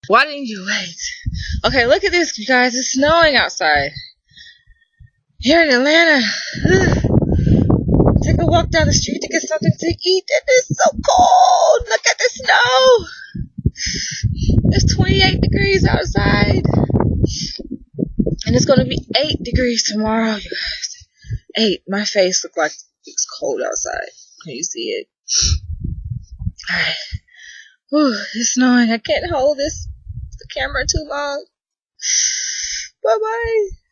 Why didn't you wait? Okay, look at this, you guys. It's snowing outside. Here in Atlanta. Take a walk down the street to get something to eat. It is so cold. Look at the snow. It's 28 degrees outside. And it's going to be 8 degrees tomorrow, you guys. 8. My face looks like it's cold outside. Can you see it? Alright. Whew, it's snowing. I can't hold the camera too long. Bye-bye.